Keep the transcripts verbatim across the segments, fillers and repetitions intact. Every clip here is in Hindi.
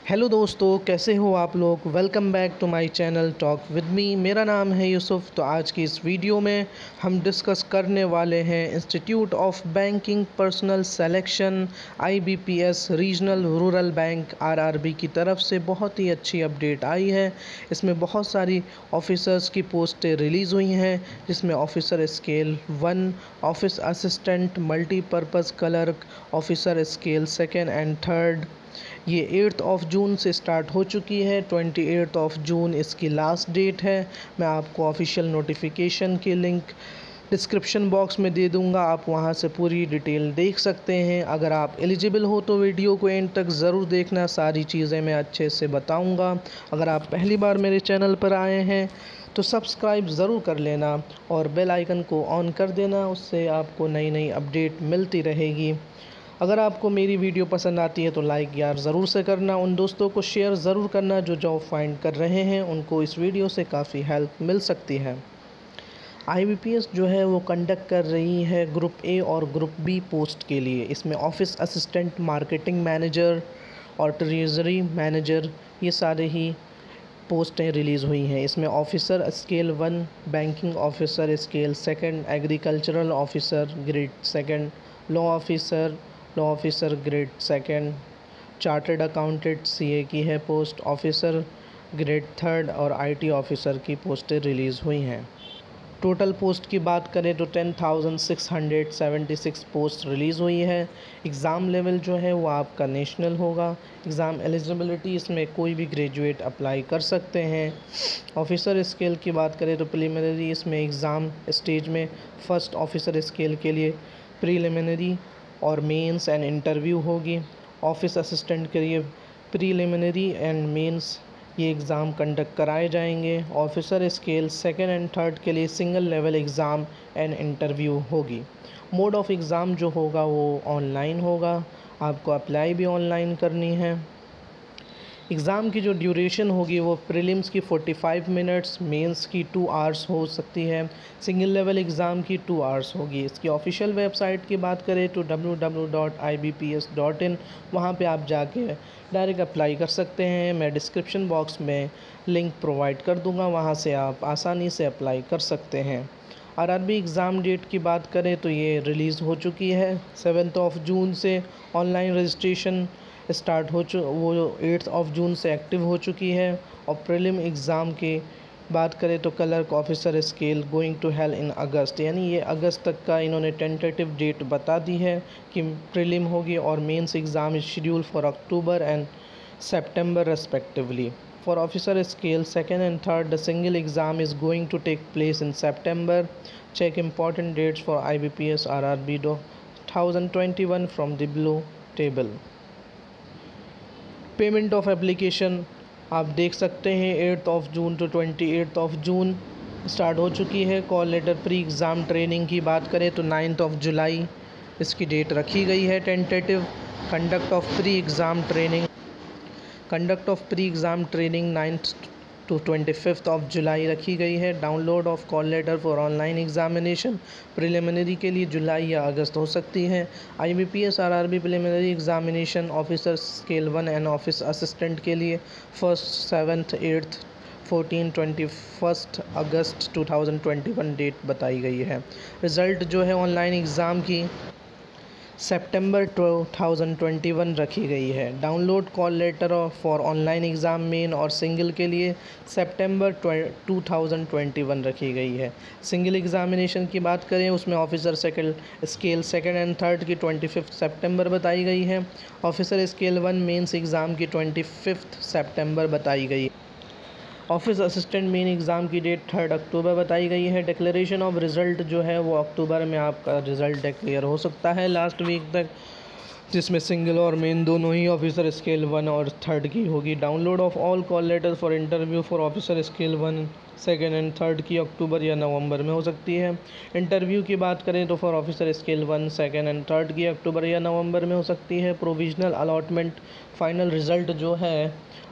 हेलो दोस्तों, कैसे हो आप लोग। Welcome back to my channel talk with me. मेरा नाम है यूसुफ। तो आज की इस वीडियो में हम डिस्कस करने वाले हैं institute of banking personnel selection IBPS regional rural bank RRB की तरफ से बहुत ही अच्छी अपडेट आई है। इसमें बहुत सारी ऑफिसर्स की पोस्टें रिलीज़ हुई हैं, जिसमें officer scale one, office assistant, multipurpose clerk, officer scale second and third. ये एट्थ ऑफ जून से स्टार्ट हो चुकी है। ट्वेंटी एट्थ ऑफ जून इसकी लास्ट डेट है। मैं आपको ऑफिशियल नोटिफिकेशन की लिंक डिस्क्रिप्शन बॉक्स में दे दूंगा, आप वहां से पूरी डिटेल देख सकते हैं। अगर आप एलिजिबल हो तो वीडियो को एंड तक ज़रूर देखना, सारी चीज़ें मैं अच्छे से बताऊंगा। अगर आप पहली बार मेरे चैनल पर आए हैं तो सब्सक्राइब ज़रूर कर लेना और बेल आइकन को ऑन कर देना, उससे आपको नई नई अपडेट मिलती रहेगी। अगर आपको मेरी वीडियो पसंद आती है तो लाइक यार ज़रूर से करना, उन दोस्तों को शेयर ज़रूर करना जो जॉब फाइंड कर रहे हैं, उनको इस वीडियो से काफ़ी हेल्प मिल सकती है। आईबीपीएस जो है वो कंडक्ट कर रही है ग्रुप ए और ग्रुप बी पोस्ट के लिए। इसमें ऑफिस असिस्टेंट, मार्केटिंग मैनेजर और ट्रेजरी मैनेजर, ये सारे ही पोस्टें रिलीज़ हुई हैं। इसमें officer scale one, banking officer scale second, agricultural officer grade second, law officer law officer grade second, chartered accountant CA की है पोस्ट, ऑफिसर ग्रेड थर्ड और आईटी ऑफिसर की पोस्टें रिलीज़ हुई हैं। टोटल पोस्ट की बात करें तो ten thousand six hundred seventy six post release हुई है। एग्ज़ाम लेवल जो है वो आपका नेशनल होगा। एग्ज़ाम एलिजिबिलिटी, इसमें कोई भी ग्रेजुएट अप्लाई कर सकते हैं। ऑफिसर स्केल की बात करें तो प्रीलिमिनरी, इसमें एग्ज़ाम स्टेज में फ़र्स्ट ऑफिसर स्केल के लिए प्रीलिमिनरी और मेंस एंड इंटरव्यू होगी। ऑफिस असिस्टेंट के लिए प्रीलिमिनरी एंड मेंस ये एग्ज़ाम कंडक्ट कराए जाएंगे। Officer scale second and third के लिए single level exam and interview होगी। मोड ऑफ एग्ज़ाम जो होगा वो ऑनलाइन होगा, आपको अप्लाई भी ऑनलाइन करनी है। एग्ज़ाम की जो ड्यूरेशन होगी वो प्रीलिम्स की पैंतालीस मिनट्स, मेंस की टू आवर्स हो सकती है, सिंगल लेवल एग्ज़ाम की टू आवर्स होगी। इसकी ऑफिशियल वेबसाइट की बात करें तो W W W dot I B P S dot in, वहाँ पे आप जाके डायरेक्ट अप्लाई कर सकते हैं। मैं डिस्क्रिप्शन बॉक्स में लिंक प्रोवाइड कर दूँगा, वहाँ से आप आसानी से अप्लाई कर सकते हैं। आरआरबी एग्ज़ाम डेट की बात करें तो ये रिलीज़ हो चुकी है। सेवन्थ ऑफ जून से ऑनलाइन रजिस्ट्रेशन स्टार्ट हो चु वो एट्थ ऑफ जून से एक्टिव हो चुकी है। और प्रीलिम एग्ज़ाम की बात करें तो clerk officer scale going to held in August, यानी ये अगस्त तक का इन्होंने टेंटेटिव डेट बता दी है कि प्रीलिम होगी। और mains exam is schedule for October and September respectively. For officer scale second and third, the single exam is going to take place in September. Check important dates for I B P S R R B twenty twenty-one from the below table. Payment of application आप देख सकते हैं eighth of June to twenty eighth of June start हो चुकी है। Call letter pre exam training की बात करें तो नाइन्थ ऑफ जुलाई इसकी डेट रखी गई है tentative. Conduct of pre exam training conduct of pre exam training ninth to twenty fifth of July रखी गई है। Download of call letter for online examination preliminary के लिए जुलाई या अगस्त हो सकती है। IBPS RRB preliminary examination officer scale one and office assistant के लिए first seventh eighth fourteen twenty first August two thousand twenty one date बताई गई है। रिज़ल्ट जो है ऑनलाइन एग्ज़ाम की सितंबर टू थाउजेंड ट्वेंटी वन रखी गई है। Download call letter for online exam main और सिंगल के लिए सितंबर टू थाउजेंड ट्वेंटी वन रखी गई है। सिंगल एग्ज़ामिनेशन की बात करें उसमें officer second scale second and third की ट्वेंटी फिफ्थ सेप्टेम्बर बताई गई है। Officer scale one mains exam की ट्वेंटी फिफ्थ सेप्टेम्बर बताई गई है। ऑफिस असिस्टेंट मेन एग्ज़ाम की डेट थर्ड अक्टूबर बताई गई है। डिक्लेरेशन ऑफ रिज़ल्ट जो है वो अक्टूबर में आपका रिज़ल्ट डिक्लेयर हो सकता है लास्ट वीक तक, जिसमें सिंगल और मेन दोनों ही ऑफिसर स्केल वन और थर्ड की होगी। Download of all call letter for interview for officer scale one second and third की अक्टूबर या नवंबर में हो सकती है। इंटरव्यू की बात करें तो for officer scale one second and third की अक्टूबर या नवंबर में हो सकती है। प्रोविजनल अलॉटमेंट फाइनल रिज़ल्ट जो है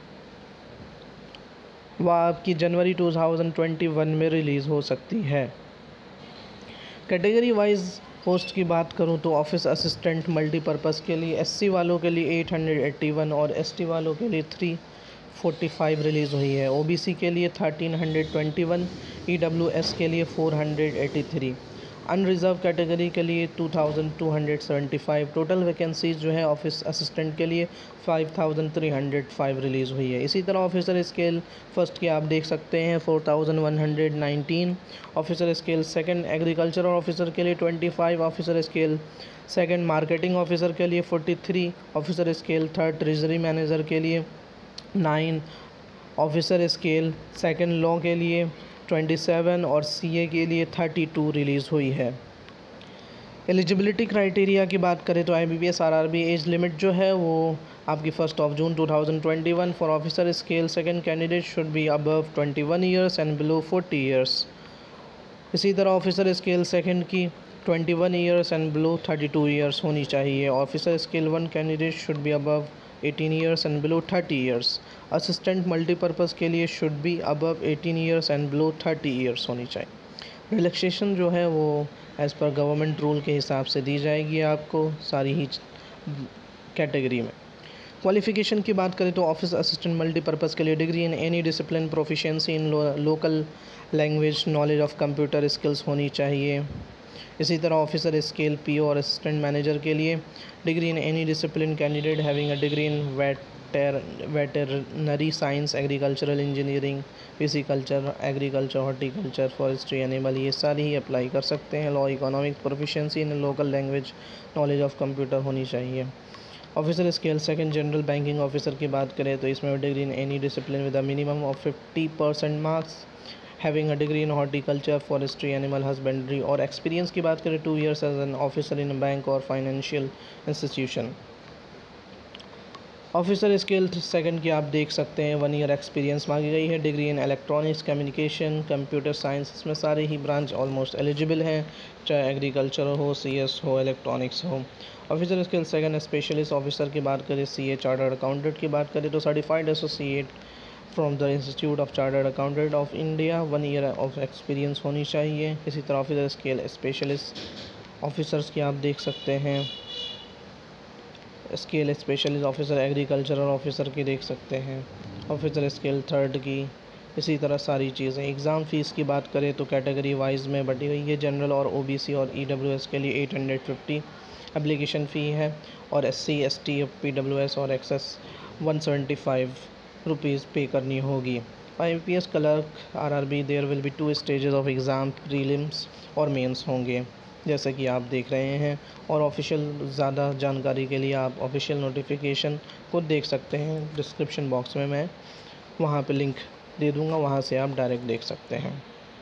वह आपकी जनवरी टू थाउजेंड ट्वेंटी वन में रिलीज़ हो सकती है। कैटेगरी वाइज पोस्ट की बात करूं तो ऑफिस असिस्टेंट मल्टीपर्पज़ के लिए एससी वालों के लिए एट हंड्रेड एट्टी वन और एसटी वालों के लिए थ्री फोर्टी फाइव रिलीज़ हुई है। ओबीसी के लिए thirteen hundred twenty one, EWS के लिए four hundred eighty three, unreserved category के लिए two thousand two hundred seventy five. Total vacancies जो है ऑफिस असिस्टेंट के लिए five thousand three hundred five release हुई है। इसी तरह ऑफिसर स्केल फर्स्ट की आप देख सकते हैं four thousand one hundred nineteen, officer scale second agriculture officer के लिए twenty five, officer scale second marketing officer के लिए forty three, officer scale third treasury manager के लिए nine, officer scale second law के लिए ट्वेंटी सेवन और सीए के लिए थर्टी टू रिलीज़ हुई है। एलिजिबिलिटी क्राइटेरिया की बात करें तो आईबीपीएस आरआरबी एज लिमिट जो है वो आपकी first of June two thousand twenty one for officer scale second candidate should be above twenty one years and below forty years. इसी तरह ऑफिसर स्केल सेकंड की twenty one years and below thirty two years होनी चाहिए। Officer scale one candidate should be above eighteen years and below thirty years. Assistant multipurpose के लिए should be above eighteen years and below thirty years होनी चाहिए। रिलैक्सेशन जो है वो एज़ पर गवर्नमेंट रूल के हिसाब से दी जाएगी आपको सारी ही कैटेगरी में। क्वालिफ़िकेशन की बात करें तो ऑफिस असिस्टेंट मल्टीपर्पज़ के लिए degree in any discipline, proficiency in local language, knowledge of computer skills होनी चाहिए। इसी तरह ऑफिसर स्केल पीओ और असिस्टेंट मैनेजर के लिए degree in any discipline, candidate having a degree in veter veterinary science, agricultural engineering, pisciculture, agriculture, horticulture, forestry, animal, ये सारी ही अप्लाई कर सकते हैं। Law, economic, proficiency in local language, knowledge of computer होनी चाहिए। Officer scale second general banking officer की बात करें तो इसमें degree in any discipline with a minimum of fifty percent marks, having a degree in horticulture, forestry, animal husbandry और एक्सपीरियंस की बात करें two years as an officer in bank और financial institution. Officer scale second की आप देख सकते हैं वन ईयर एक्सपीरियंस मांगी गई है। Degree in electronics, communication, computer science, इसमें सारे ही ब्रांच ऑलमोस्ट एलिजिबल हैं, चाहे एग्रीकल्चर हो, सीएस हो, इलेक्ट्रॉनिक्स हो। Officer scale second specialist officer की बात करें, सीए, चार्टर्ड अकाउंटेंट की बात करें तो certified associate from the institute of chartered accountant of India, one year of experience होनी चाहिए। इसी तरह ऑफिसर स्केल स्पेशलिस्ट ऑफिसर्स की आप देख सकते हैं, scale specialist officer agricultural officer की देख सकते हैं, ऑफिसर स्केल थर्ड की, इसी तरह सारी चीज़ें। एग्ज़ाम फ़ीस की बात करें तो कैटेगरी वाइज में बटी हुई है। जनरल और ओबीसी और ईडब्ल्यूएस के लिए eight hundred fifty application fee है और एससी, एसटी, पीडब्ल्यूएस और एक्सेस वन सेवेंटी फाइव रुपीज़ पे करनी होगी। IBPS clerk RRB there will be two stages of exam, prelims और मेंस होंगे जैसे कि आप देख रहे हैं। और ऑफिशियल ज़्यादा जानकारी के लिए आप ऑफिशियल नोटिफिकेशन को देख सकते हैं, डिस्क्रिप्शन बॉक्स में मैं वहाँ पे लिंक दे दूँगा, वहाँ से आप डायरेक्ट देख सकते हैं।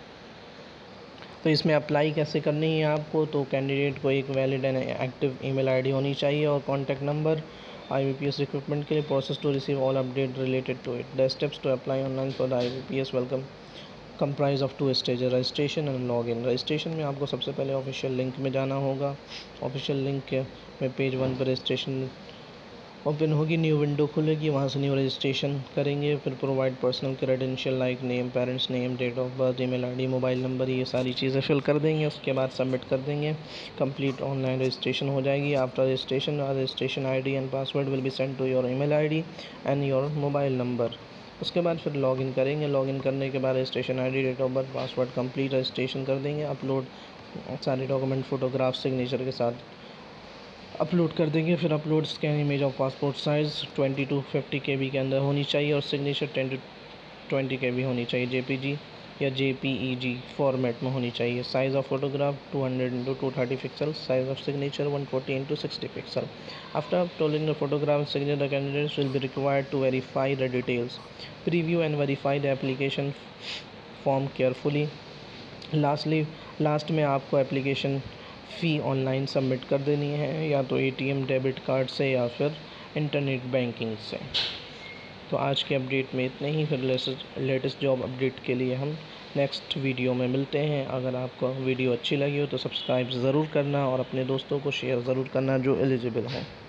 तो इसमें अप्लाई कैसे करनी है आपको, तो कैंडिडेट को एक valid and active email ID होनी चाहिए और कॉन्टैक्ट नंबर आईबीपीएस रिक्रूटमेंट के लिए। Process to receive all update related to it, the steps to apply online for the IBPS welcome comprise of two stages, registration and login. Registration में आपको सबसे पहले ऑफिशियल लिंक में जाना होगा। ऑफिशियल लिंक में पेज वन पर रजिस्ट्रेशन ओपन होगी, न्यू विंडो खुलेगी, वहाँ से न्यू रजिस्ट्रेशन करेंगे। फिर provide personal credential like name, parents name, date of birth, email ID, mobile number, ये सारी चीज़ें फिल कर देंगे। उसके बाद सबमिट कर देंगे, कंप्लीट ऑनलाइन रजिस्ट्रेशन हो जाएगी। After registration registration ID and password will be send to your email ID and your mobile number. उसके बाद फिर लॉगिन करेंगे। लॉगिन करने के बाद registration ID, date of birth, password, complete registration कर देंगे। अपलोड सारे डॉक्यूमेंट, फोटोग्राफ, सिग्नेचर के साथ अपलोड कर देंगे। फिर upload scan image of passport size twenty to fifty K B के अंदर होनी चाहिए और signature ten to twenty K B होनी चाहिए, जेपीजी या जेपीईजी फॉर्मेट में होनी चाहिए। Size of photograph two hundred into two thirty pixel, size of signature one forty into sixty pixel. After uploading the photograph signature, the candidates will be required to verify the details, preview and verify the application form carefully. Lastly, last में आपको एप्लीकेशन फ़ी ऑनलाइन सबमिट कर देनी है, या तो एटीएम डेबिट कार्ड से या फिर इंटरनेट बैंकिंग से। तो आज के अपडेट में इतने ही, फिर लेटेस्ट जॉब अपडेट के लिए हम नेक्स्ट वीडियो में मिलते हैं। अगर आपको वीडियो अच्छी लगी हो तो सब्सक्राइब ज़रूर करना और अपने दोस्तों को शेयर ज़रूर करना जो एलिजिबल हैं।